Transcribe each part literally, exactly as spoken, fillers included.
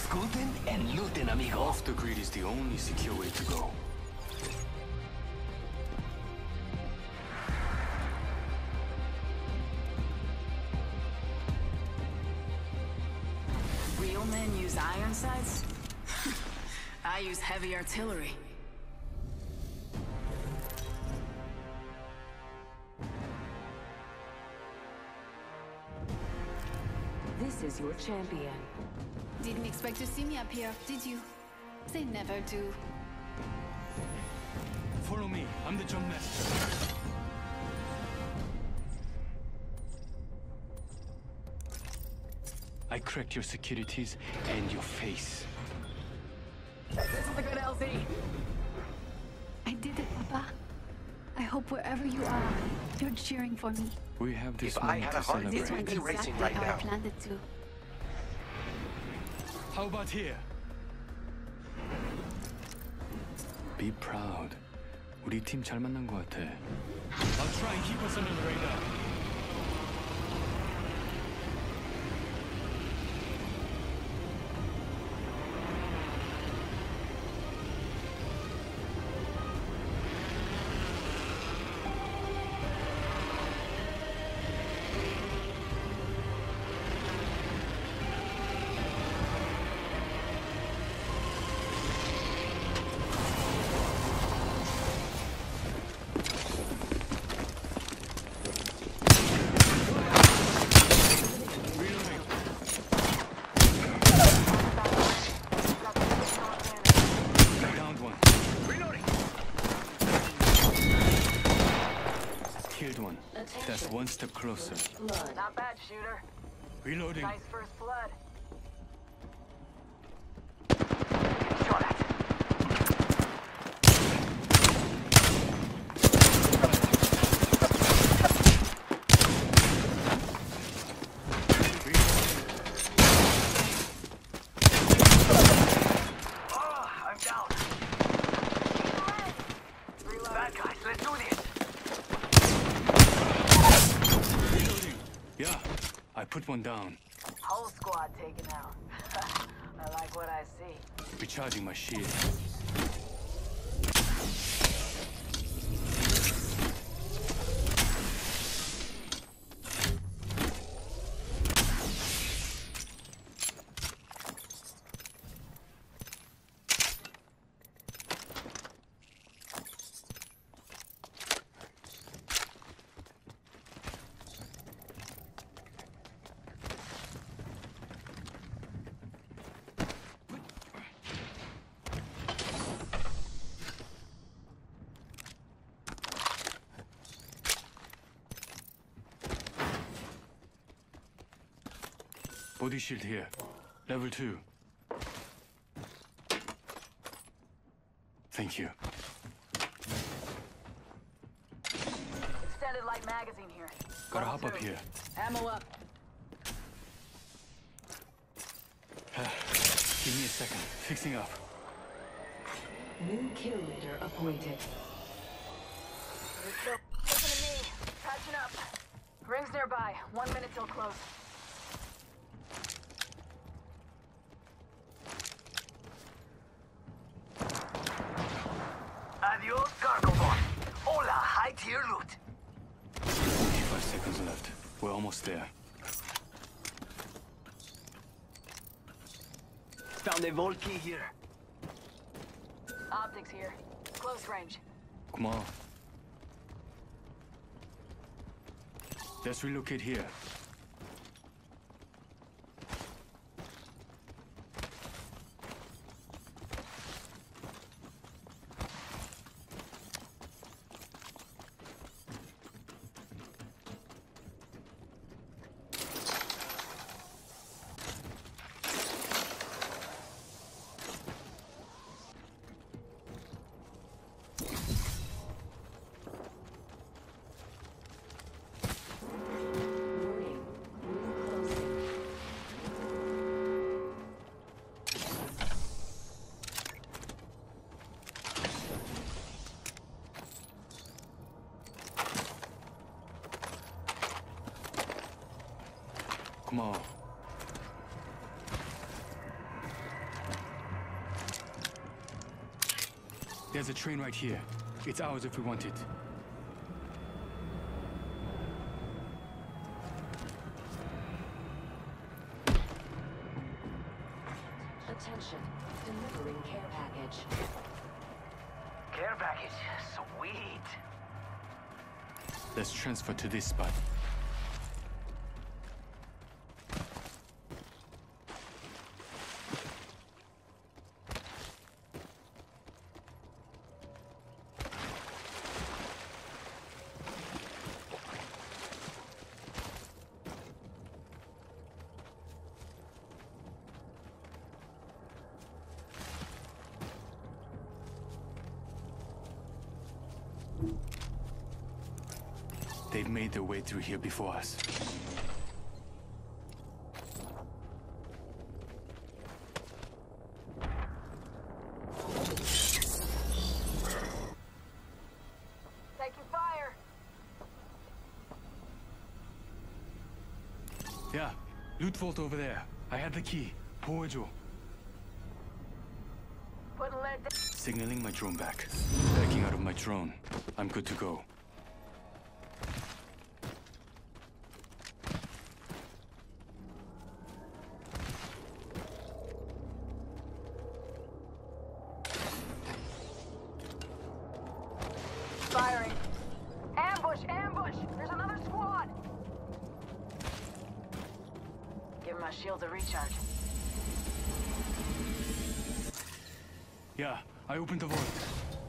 Scooting and looting, amigo. Off the grid is the only secure way to go. Real men use iron sights? I use heavy artillery. This is your champion. Didn't expect to see me up here, did you? They never do. Follow me. I'm the jump master. I cracked your securities and your face. This is a good L Z. I did it, Papa. I hope wherever you are, you're cheering for me. We have this If I moment had to a heart, celebrate. this would be Exactly racing right how now. I planned it to. How about here? Be proud. 우리 팀 잘 만난 것 같아. I'll try and keep us under the radar. That's one step closer. Not bad, shooter. Reloading. Nice first blood. Shot at. Oh, I'm down. Bad guys, let's do this. Yeah, I put one down. Whole squad taken out. I like what I see. Recharging my shield. Body shield here. Level two. Thank you. Extended light magazine here. Gotta Level hop up two. here. Ammo up. Give me a second. Fixing up. New kill leader appointed. Listen to me. Patching up. Rings nearby. One minute till close. Adios, cargo boy. Hola, high-tier loot. Five seconds left. We're almost there. Found a vault key here. Optics here. Close range. 고마워. Let's relocate here. 고마워. There's a train right here. It's ours if we want it. Attention, delivering care package. Care package. Sweet. Let's transfer to this spot. They've made their way through here before us. Taking fire. Yeah, loot vault over there. I had the key. 보여줘. Putting lead down. Signaling my drone back. Backing out of my drone. I'm good to go. Firing. Ambush! Ambush! There's another squad! Give my shield a recharge. Yeah, I opened the vault.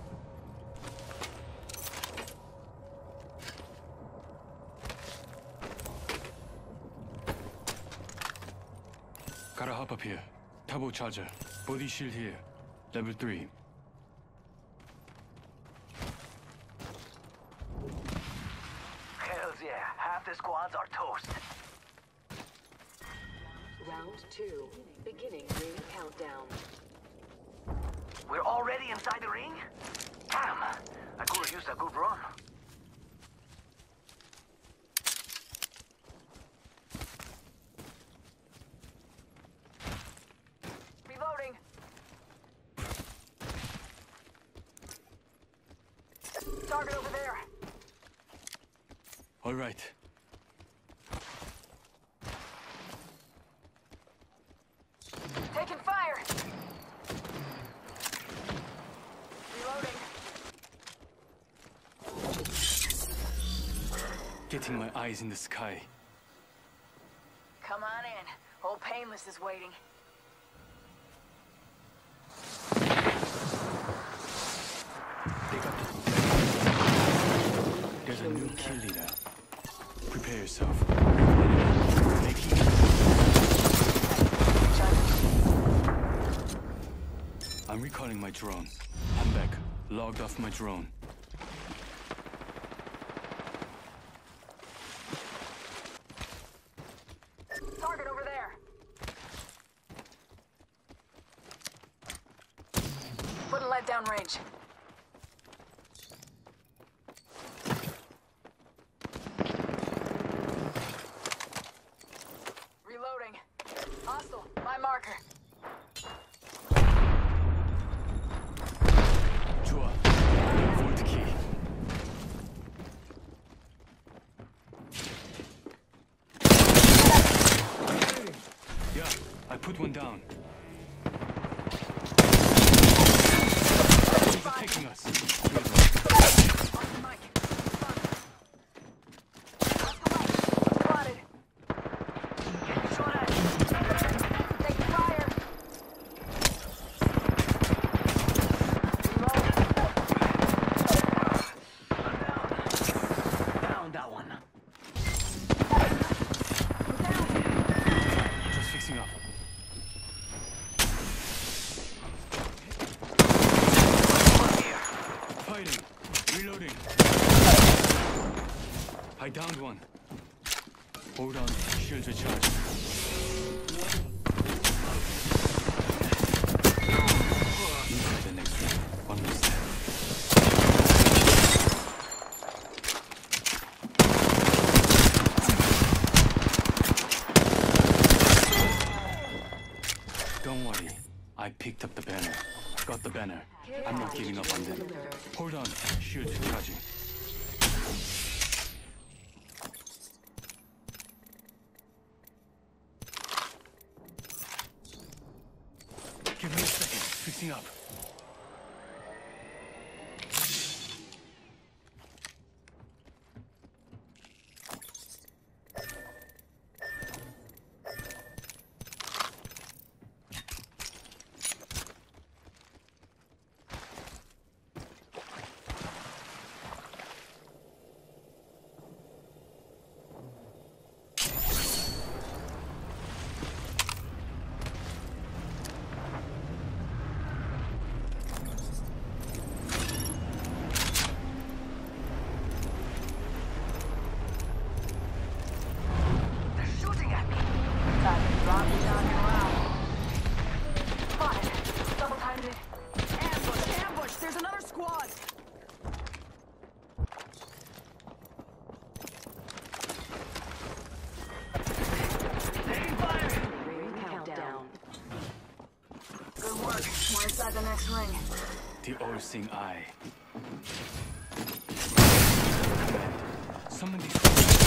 Gotta hop up here. Turbo charger. Body shield here. Level three. Hells yeah. Half the squads are toast. Round two, beginning ring countdown. We're already inside the ring? Damn. I could have used a good run. Reloading. Target over there. All right. Taking fire. Reloading. Getting my eyes in the sky. Come on in. Old Painless is waiting. They got the... There's a new kill leader. Prepare yourself. Making... I'm recalling my drone. I'm back. Logged off my drone. Target over there. Putting lead down range. Reloading. Hostile. My marker. 좋아. Vault key. Yeah, I put one down. He's attacking us. Off the mic. Spotted. Shot at. Taking fire. Down that one. Just fixing up. Fighting. Reloading. I downed one. Hold on. Shields recharged. Inside the next room. One more step. Don't worry. I picked up the banner. Got the banner. I'm not giving up on them. Hold on. Shield charging. Give me a second. Fixing up. The next ring. The all-seeing eye. Summon these.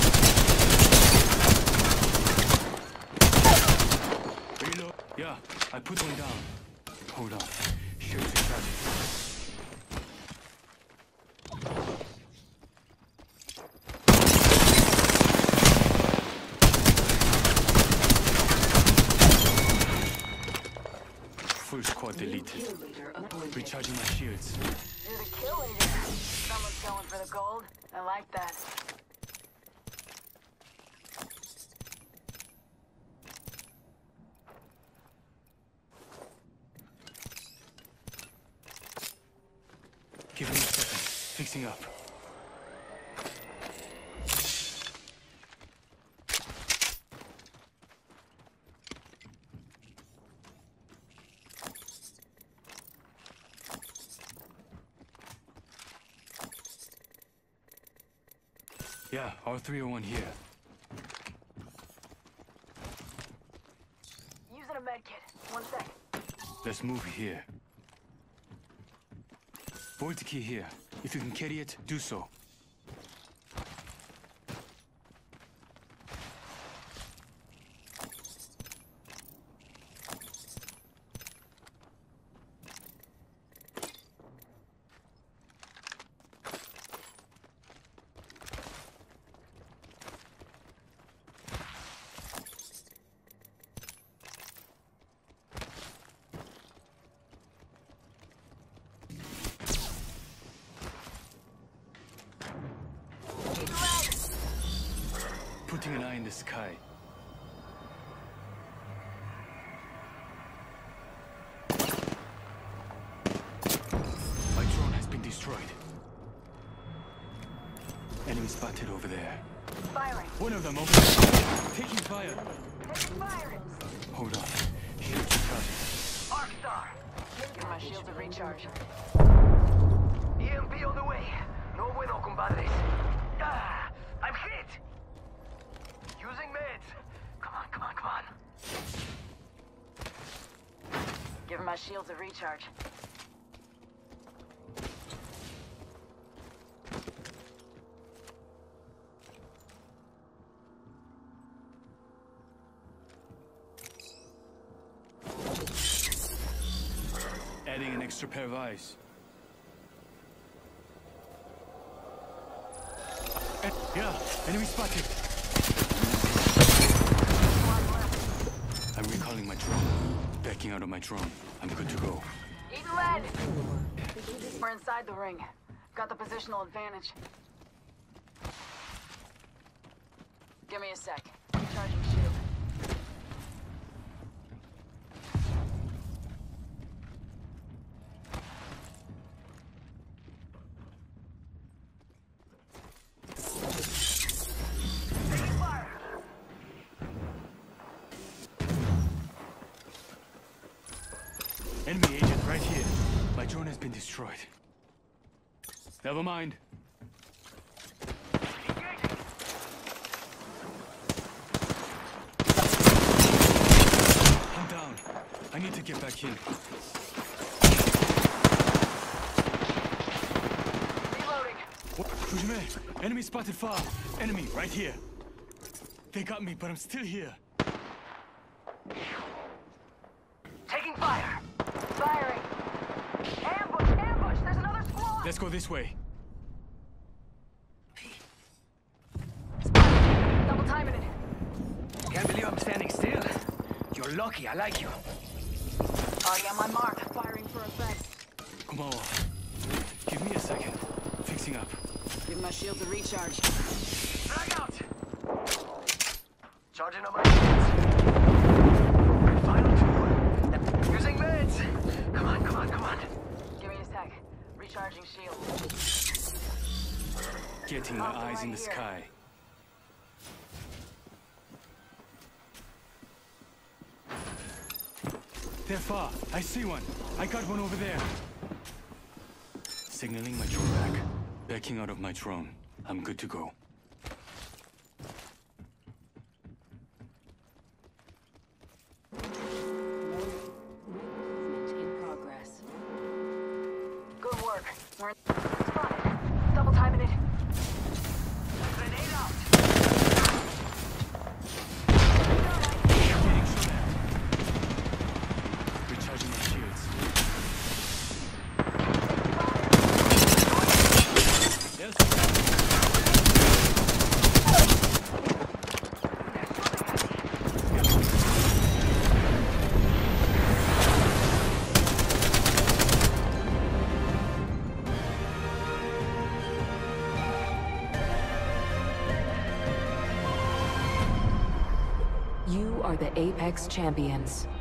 Reload. Yeah, I put one down. Hold on. Shield charging. Full squad deleted. Recharging my shields. You're the kill leader. Someone's going for the gold. I like that. Give me a second. Fixing up. Yeah, R three oh one here. Using a med kit. One sec. Let's move here. Vault key here. If you can carry it, do so. Putting an eye in the sky. My drone has been destroyed. Enemy spotted over there. Firing. One of them over there. Taking fire. Taking fire. Hold on. Shield charging. Arc Star. Give my shield to recharge. E M P on the way. No bueno, compadres. Ah, I'm hit. Using meds. Come on, come on, come on. Give my shield to recharge. Adding an extra pair of eyes. Eh, yeah, enemy spotted. I'm recalling my drone. Backing out of my drone. I'm good to go. Eating lead. We're inside the ring. Got the positional advantage. Give me a sec. Recharging shield. Enemy agent right here. My drone has been destroyed. Never mind. I'm down. I need to get back in. 조심해. Enemy spotted far. Enemy right here. They got me, but I'm still here. Taking fire. Firing. Ambush, ambush. There's another squad. Let's go this way. Double timing it. Can't believe I'm standing still. You're lucky. I like you. Already on my mark. Firing for effect. 고마워. Give me a second. Fixing up. Give my shields a recharge. Drag out. Charging on my shields. Final two. Using meds. Come on, come on, come on. Give me a sec. Recharging shield. Getting my Hostile eyes in right the here. sky. They're far. I see one. I got one over there. Signaling my drone back. Backing out of my drone. I'm good to go. Movement in progress. Good work. We're Spotted. Double timing it. Grenade out. Getting shot at. Recharging my shields. Yes. You are the Apex Champions.